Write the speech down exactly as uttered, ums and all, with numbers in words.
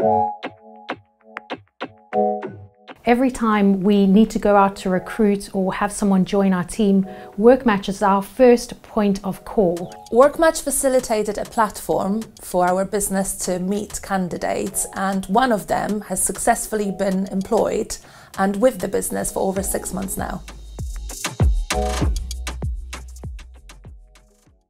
Every time we need to go out to recruit or have someone join our team, Workmatch is our first point of call. Workmatch facilitated a platform for our business to meet candidates, and one of them has successfully been employed and with the business for over six months now.